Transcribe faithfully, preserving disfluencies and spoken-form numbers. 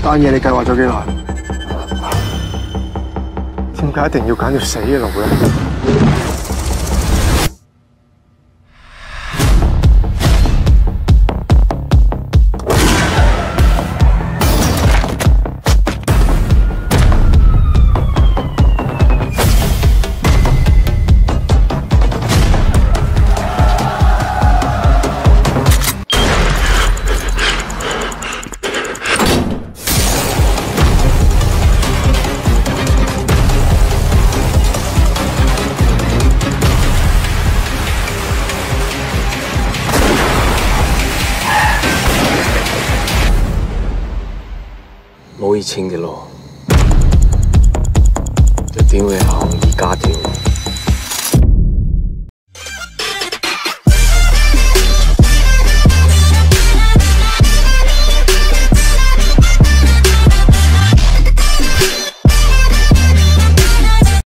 單嘢你計劃咗幾耐？點解一定要揀條死嘅路咧？ 冇以前嘅路，就點會行而家條？